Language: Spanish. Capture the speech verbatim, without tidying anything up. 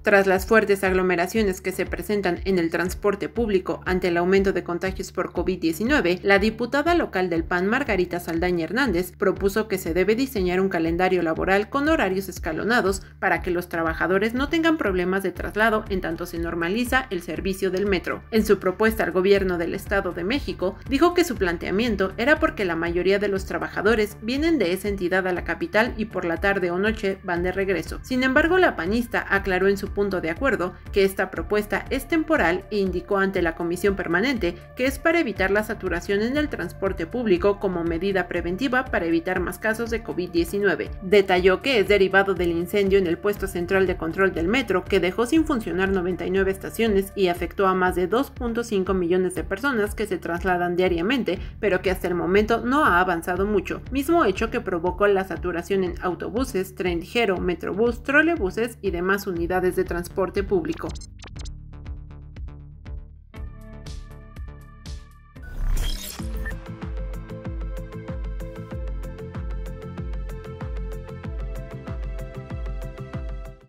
Tras las fuertes aglomeraciones que se presentan en el transporte público ante el aumento de contagios por COVID diecinueve, la diputada local del P A N, Margarita Saldaña Hernández, propuso que se debe diseñar un calendario laboral con horarios escalonados para que los trabajadores no tengan problemas de traslado en tanto se normaliza el servicio del metro. En su propuesta al gobierno del Estado de México, dijo que su planteamiento era porque la mayoría de los trabajadores vienen de esa entidad a la capital y por la tarde o noche van de regreso. Sin embargo, la panista aclaró en su punto de acuerdo que esta propuesta es temporal e indicó ante la comisión permanente que es para evitar la saturación en el transporte público como medida preventiva para evitar más casos de COVID diecinueve. Detalló que es derivado del incendio en el puesto central de control del metro que dejó sin funcionar noventa y nueve estaciones y afectó a más de dos punto cinco millones de personas que se trasladan diariamente, pero que hasta el momento no ha avanzado mucho, mismo hecho que provocó la saturación en autobuses, tren ligero, metrobús, trolebuses y demás unidades de transporte público.